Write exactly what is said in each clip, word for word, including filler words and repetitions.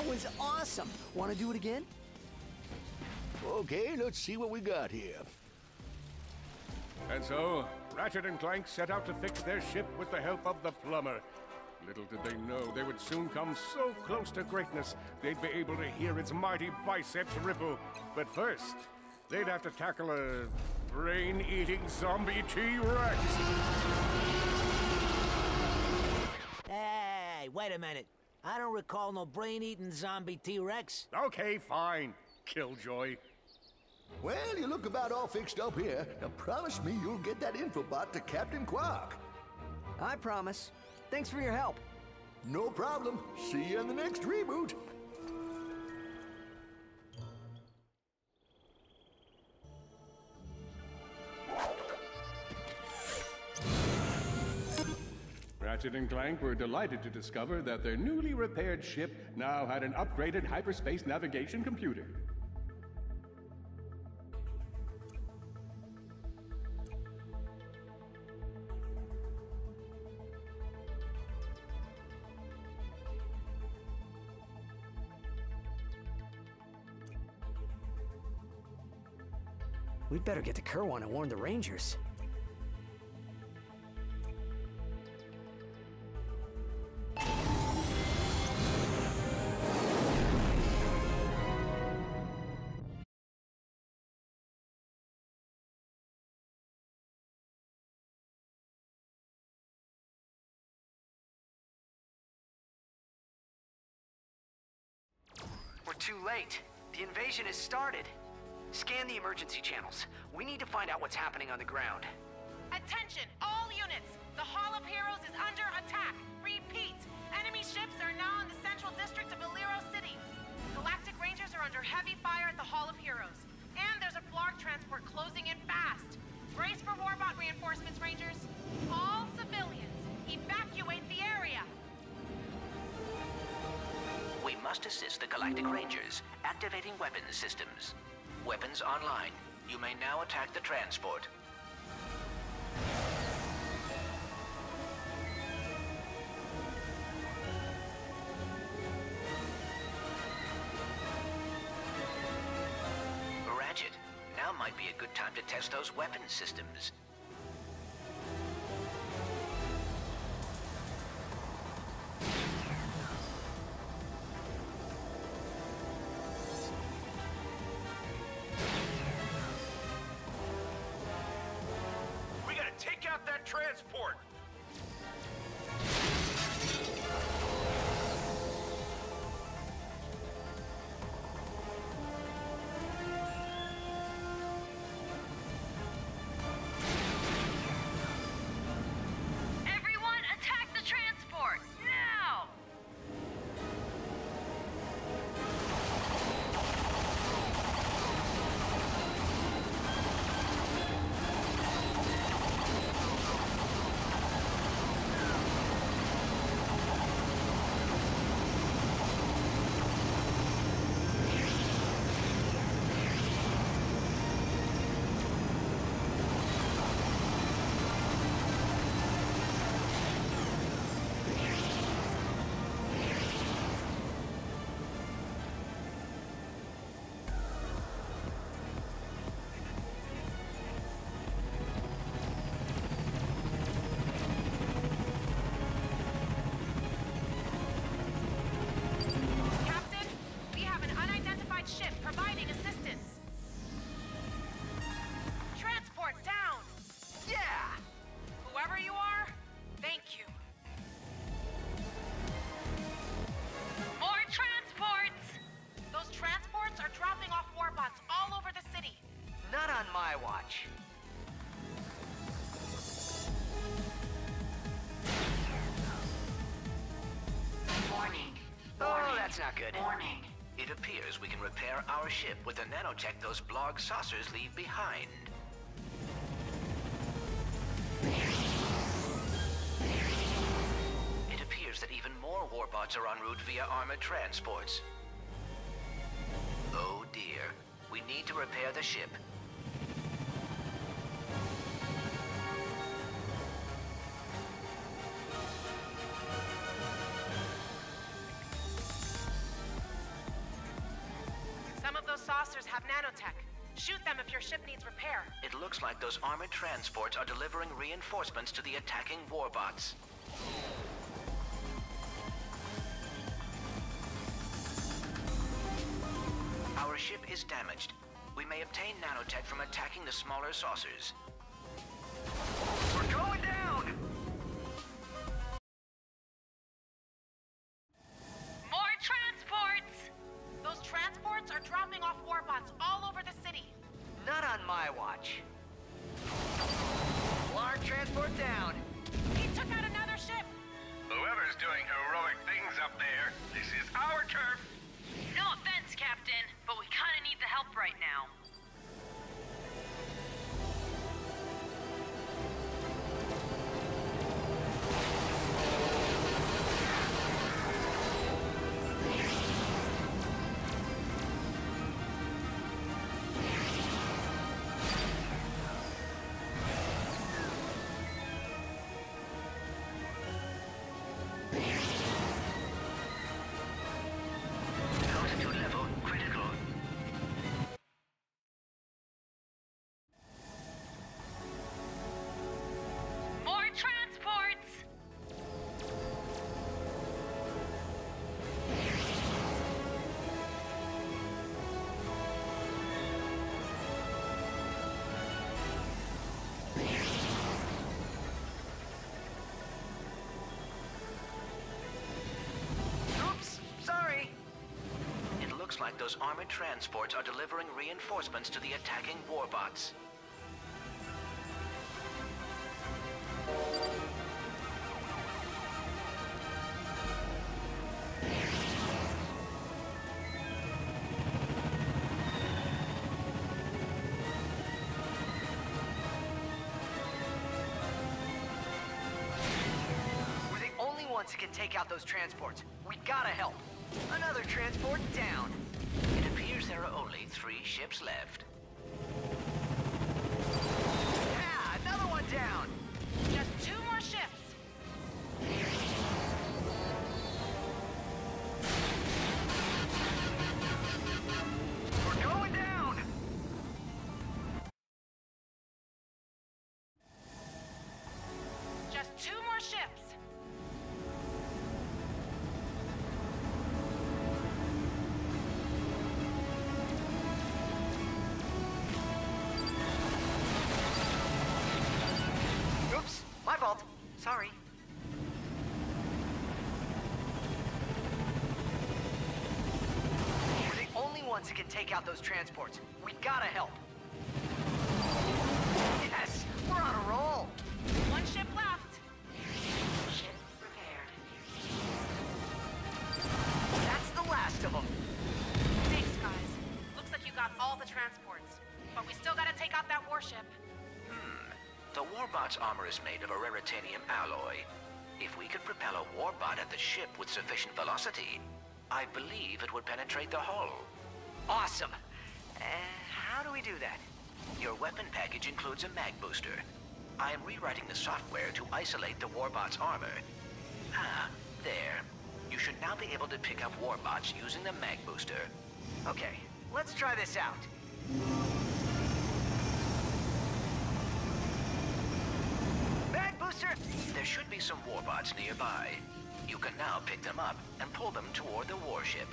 That was awesome. Want to do it again? Okay, let's see what we got here. And so, Ratchet and Clank set out to fix their ship with the help of the plumber. Little did they know they would soon come so close to greatness, they'd be able to hear its mighty biceps ripple. But first, they'd have to tackle a brain-eating zombie T-Rex. Hey, wait a minute. I don't recall no brain-eating zombie T-Rex. Okay, fine. Killjoy. Well, you look about all fixed up here. Now promise me you'll get that infobot to Captain Quark. I promise. Thanks for your help. No problem. See you in the next reboot. Ratchet and Clank were delighted to discover that their newly repaired ship now had an upgraded hyperspace navigation computer. We'd better get to Kerwan and warn the Rangers. We're too late. The invasion has started. Scan the emergency channels. We need to find out what's happening on the ground. Attention, all units! The Hall of Heroes is under attack! Repeat! Enemy ships are now in the central district of Illyro City. Galactic Rangers are under heavy fire at the Hall of Heroes. And there's a Blarg transport closing in fast. Brace for Warbot reinforcements, Rangers. All civilians, evacuate the area! We must assist the Galactic Rangers, activating weapons systems. Weapons online. You may now attack the transport. Ratchet, now might be a good time to test those weapons systems. Take out that transport! Everyone, attack the transport! Now! Ship providing assistance. Transport down. Yeah! Whoever you are, thank you. More transports! Those transports are dropping off warbots all over the city. Not on my watch. Warning. Oh, that's not good. Warning. It appears we can repair our ship with the nanotech those Blarg saucers leave behind. It appears that even more warbots are en route via armored transports. Oh dear. We need to repair the ship. saucers have nanotech. Shoot them if your ship needs repair. It looks like those armored transports are delivering reinforcements to the attacking warbots. Our ship is damaged. We may obtain nanotech from attacking the smaller saucers. We're going down! More transports! Those transports are dropping off warbots all over the city. Not on my watch. Alarm transport down. He took out another ship. Whoever's doing heroic things up there, this is our turf. No offense, Captain, but we kinda need the help right now. Altitude level critical. More transports! Oops, sorry. It looks like those armored transports are delivering reinforcements to the attacking warbots. We're the only ones who can take out those transports. We gotta help. Another transport down. It appears there are only three ships left. Yeah, another one down. Just two more ships. We're going down. Just two more ships. Oops, my fault. Sorry. We're the only ones who can take out those transports. We gotta help. Yes, we're on a roll. One ship left. Ship repaired. That's the last of them. Thanks, guys. Looks like you got all the transports. But we still gotta take out that warship. The warbot's armor is made of a raritanium alloy. If we could propel a warbot at the ship with sufficient velocity, I believe it would penetrate the hull. Awesome. Uh, how do we do that? Your weapon package includes a mag booster. I am rewriting the software to isolate the warbot's armor. Ah, there. You should now be able to pick up warbots using the mag booster. Okay, let's try this out. Mag booster! There should be some warbots nearby. You can now pick them up and pull them toward the warship.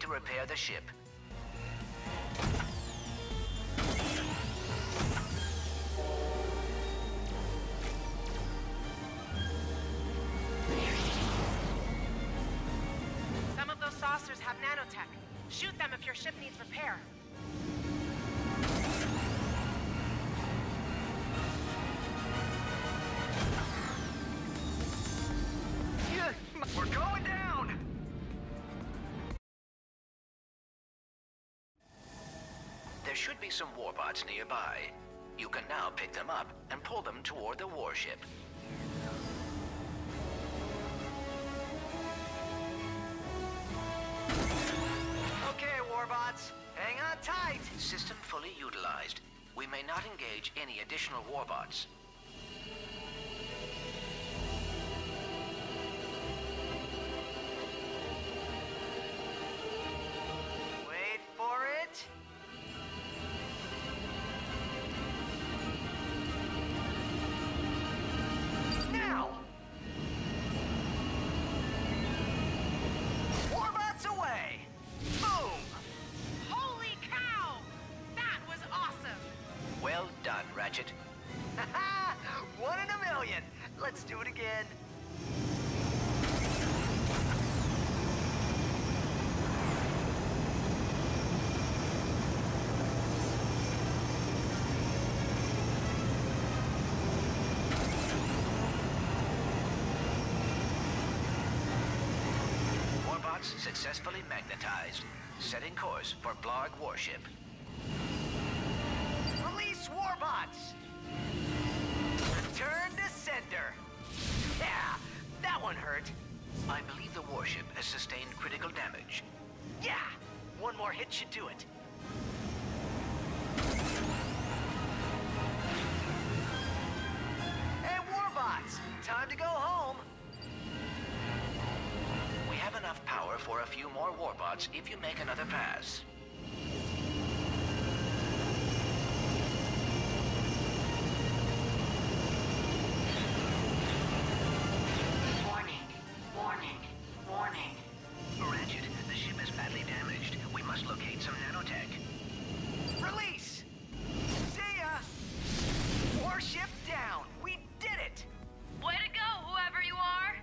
to repair the ship. Some of those saucers have nanotech. Shoot them if your ship needs repair. We're going down! There should be some warbots nearby. You can now pick them up and pull them toward the warship. Okay, warbots, hang on tight. System fully utilized. We may not engage any additional warbots. Wait for it. Now! Warbots away! Boom! Holy cow! That was awesome! Well done, Ratchet. Haha! One in a million! Let's do it again. Warbots successfully magnetized. Setting course for Blarg warship. Release warbots! Return to sender. Yeah, that one hurt. I believe the warship has sustained critical damage. Yeah, one more hit should do it. Hey, warbots, time to go home. We have enough power for a few more warbots if you make another pass. Warning, warning, warning. Ratchet, the ship is badly damaged. We must locate some nanotech. Release! See ya! Warship down! We did it! Way to go, whoever you are!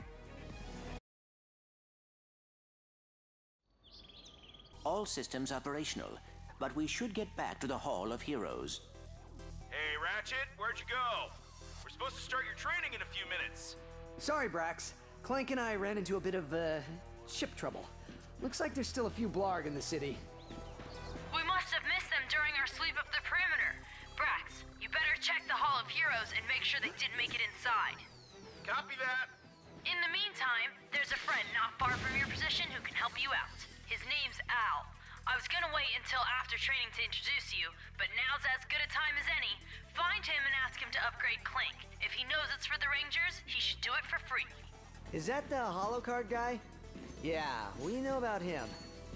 All systems operational, but we should get back to the Hall of Heroes. Hey, Ratchet, where'd you go? We're supposed to start your training in a few minutes. Sorry, Brax. Clank and I ran into a bit of, uh, ship trouble. Looks like there's still a few Blarg in the city. We must have missed them during our sweep of the perimeter. Brax, you better check the Hall of Heroes and make sure they didn't make it inside. Copy that. In the meantime, there's a friend not far from your position who can help you out. His name's Al. I was gonna wait until after training to introduce you, but now's as good a time as any. Find him and ask him to upgrade Clank. If he knows it's for the Rangers, he should do it for free. Is that the holocard guy? Yeah, we know about him.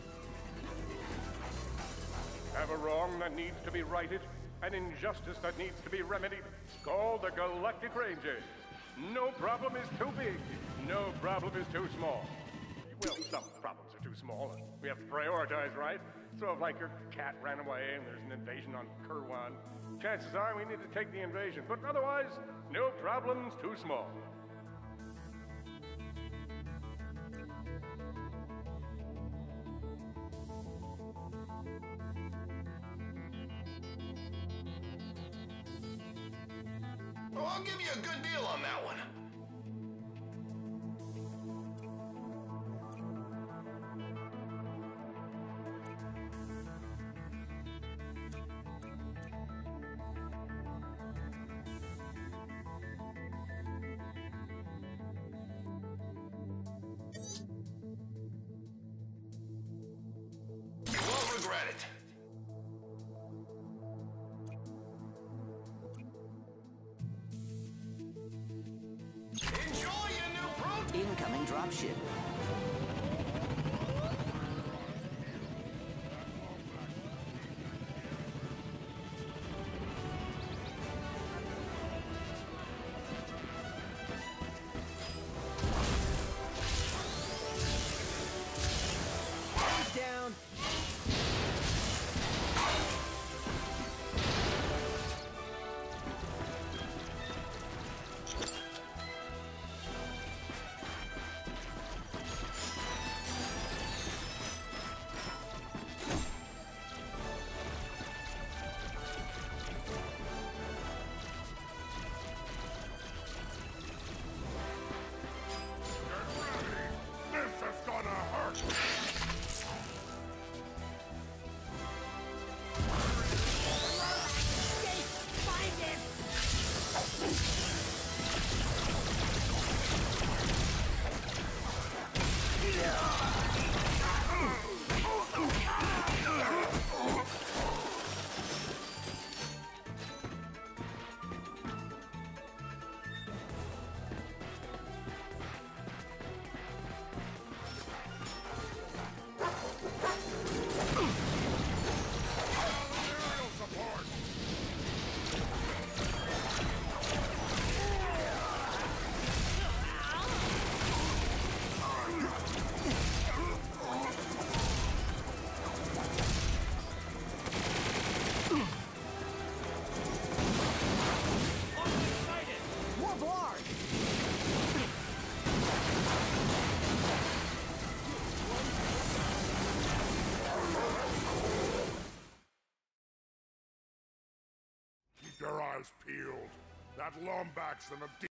Have a wrong that needs to be righted, an injustice that needs to be remedied. Call the Galactic Rangers. No problem is too big. No problem is too small. Well, some problems are too small, and we have to prioritize, right? So if, like, your cat ran away and there's an invasion on Kerwan, chances are we need to take the invasion. But otherwise, no problem's too small. Oh, I'll give you a good deal on that one. You won't regret it. Enjoy your new protein. Incoming dropship. He's down. eyes peeled. That Lombax and a